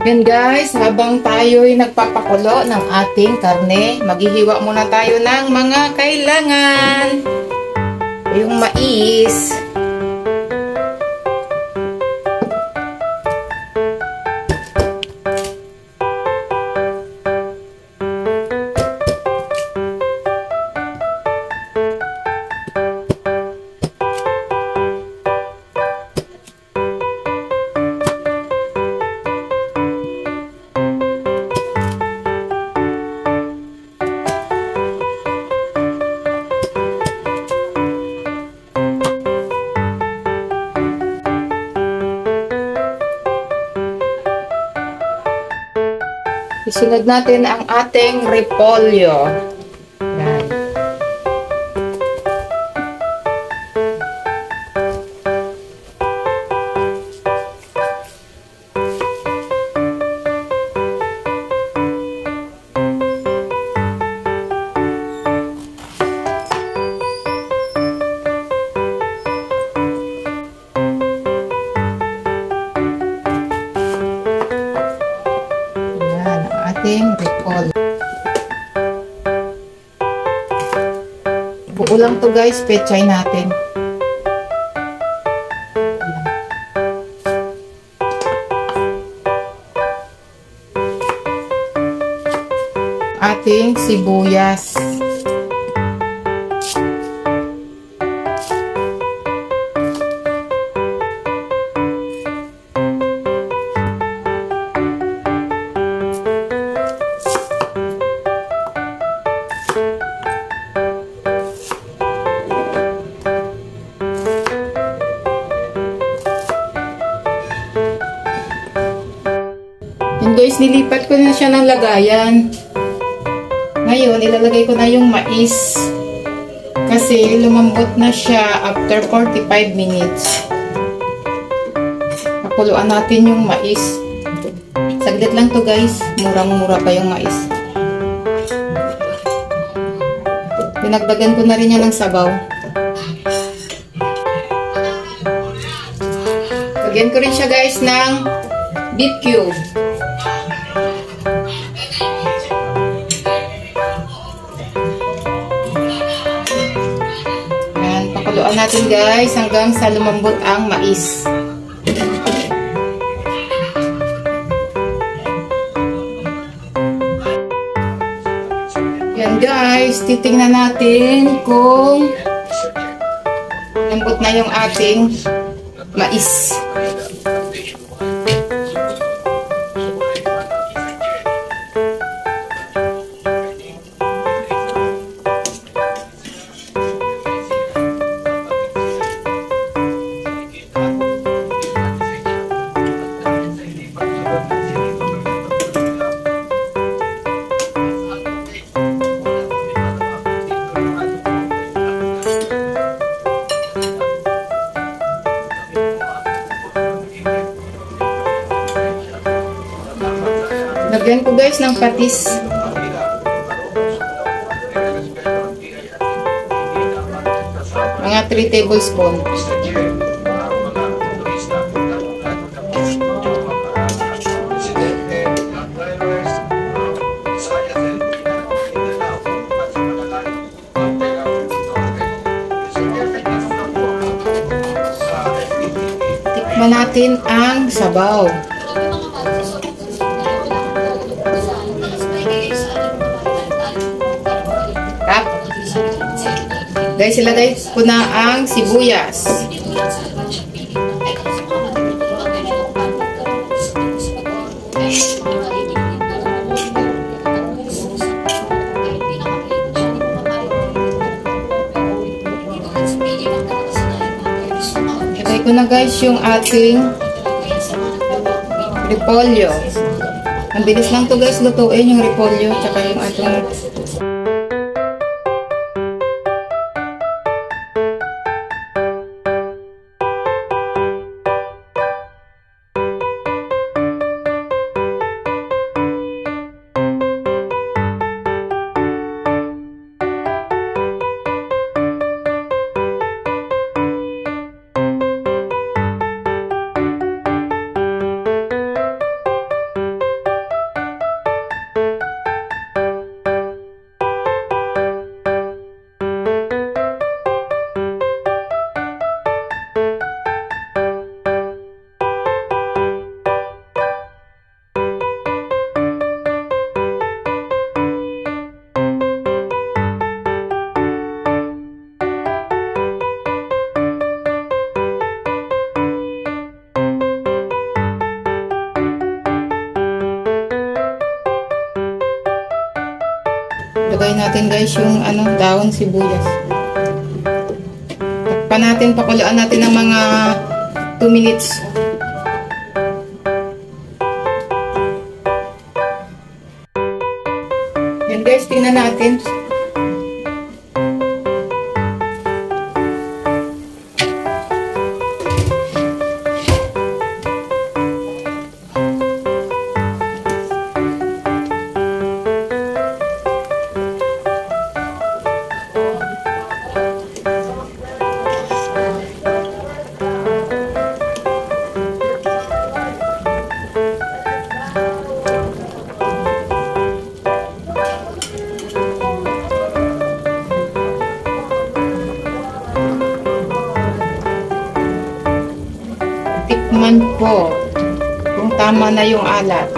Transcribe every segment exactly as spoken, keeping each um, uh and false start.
Yan guys, habang tayo'y nagpapakulo ng ating karne, maghihiwa muna tayo ng mga kailangan. Yung mais. Isunod natin ang ating repolyo. Yan. Repolyo. Buo lang to guys, pechay natin. Ating sibuyas. Guys, nilipat ko na siya ng lagayan. Ngayon, ilalagay ko na yung mais. Kasi lumambot na siya after forty-five minutes. Pakuluan natin yung mais. Saglit lang to guys. Murang-mura pa yung mais. Dinagdagan ko na rin yan ng sabaw. Lagyan ko rin siya guys ng beef cube. Pakuluan natin guys hanggang sa lumambot ang mais. Yan guys, titingnan natin kung lambot na yung ating mais. Lagyan ko guys ng patis. Mga three tablespoons. Tikman natin ang sabaw. Guys, ilagay ko na ang sibuyas. Ilagay ko na guys yung ating repolyo. Ang bilis lang to guys lutuin yung repolyo tsaka yung ating Ilagay natin guys yung ano, dahon sibuyas. Takpan natin, pakuluan natin ng mga two minutes. Yan guys, tingnan natin. Tikman po kung tama na yung alat.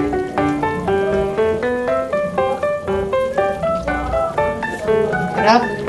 Sarap.